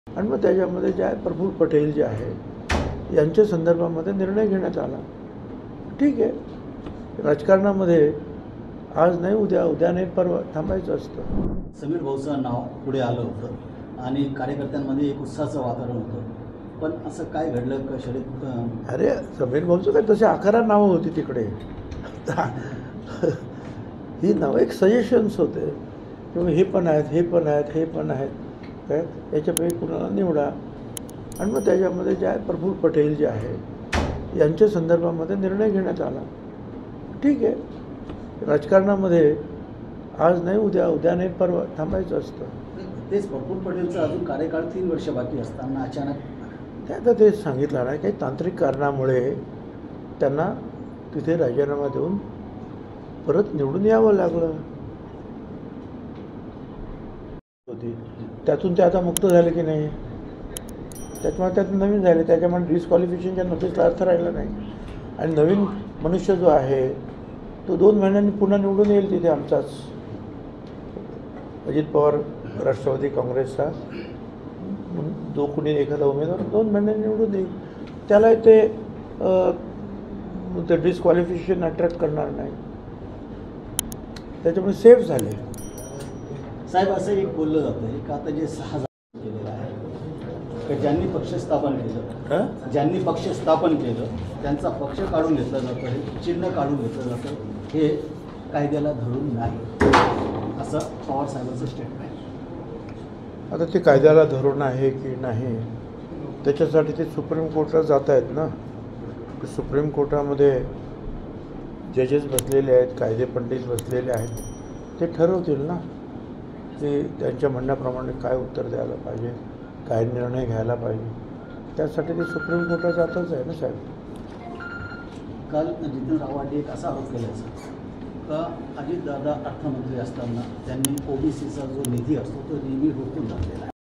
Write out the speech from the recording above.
आणि मग त्याच्यामध्ये जे आहे प्रफुल्ल पटेल जे आहे यांच्या संदर्भामध्ये निर्णय घेण्यात आला. ठीक आहे, राजकारणामध्ये आज नाही उद्या, उद्या नाही परवा थांबायचं असतं. समीर भाऊचं नाव पुढे आलं होतं आणि कार्यकर्त्यांमध्ये एक उत्साहाचं वातावरण होतं, पण असं काय घडलं का शरद? अरे समीर भाऊचं काय तसे 11 नावं होती तिकडे. ही नावं एक सजेशन्स होते किंवा हे पण आहेत, हे पण आहेत, हे पण आहेत, काय याच्यापैकी कुणाला निवडा. आणि मग त्याच्यामध्ये जे आहे प्रफुल्ल पटेल जे आहे यांच्या संदर्भामध्ये निर्णय घेण्यात आला. ठीक आहे, राजकारणामध्ये आज नाही उद्या, उद्या नाही परवा थांबायचं असतं. तेच प्रफुल्ल पटेलचा अजून कार्यकाळ 3 वर्ष बाकी असताना अचानक ते आता तेच सांगितलं ना, काही तांत्रिक कारणामुळे त्यांना तिथे राजीनामा देऊन परत निवडून यावं लागलं होती. त्यातून ते आता मुक्त झाले की नाही, त्याच्यामुळे त्यातून नवीन झाले, त्याच्यामुळे डिस्क्वालिफिकेशनच्या नोटीसला अर्थ राहिला नाही. आणि नवीन मनुष्य जो आहे तो 2 महिन्यांनी पुन्हा निवडून येईल तिथे आमचाच अजित पवार राष्ट्रवादी काँग्रेसचा जो कोणी एखादा उमेदवार 2 महिन्यांनी निवडून येईल. त्याला ते डिस्क्वालिफिकेशन अट्रॅक्ट करणार नाही, त्याच्यामुळे सेफ झाले. साहेब असं एक बोललं जातं की आता जे 6 केलेलं आहे की ज्यांनी पक्ष स्थापन केलं, ज्यांनी पक्ष स्थापन केलं त्यांचा पक्ष काढून घेतला जातो, हे चिन्ह काढून घेतलं जातं, हे कायद्याला धरून नाही, असं पवार साहेबांचं स्टेटमेंट आहे. आता ते कायद्याला धरून आहे की नाही त्याच्यासाठी ते सुप्रीम कोर्टात जात आहेत ना. सुप्रीम कोर्टामध्ये जजेस बसलेले आहेत, कायदे पंडित बसलेले आहेत, ते ठरवतील ना ते त्यांच्या म्हणण्याप्रमाणे काय उत्तर द्यायला पाहिजे, काय निर्णय घ्यायला पाहिजे. त्यासाठी ते सुप्रीम कोर्टात जातच आहे ना साहेब. काल जितेंद्र आव्हाड एक असा आरोप केला का अजितदादा अर्थमंत्री असताना त्यांनी ओबीसीचा जो निधी असतो तो नेहमी रोखून धरलेला आहे.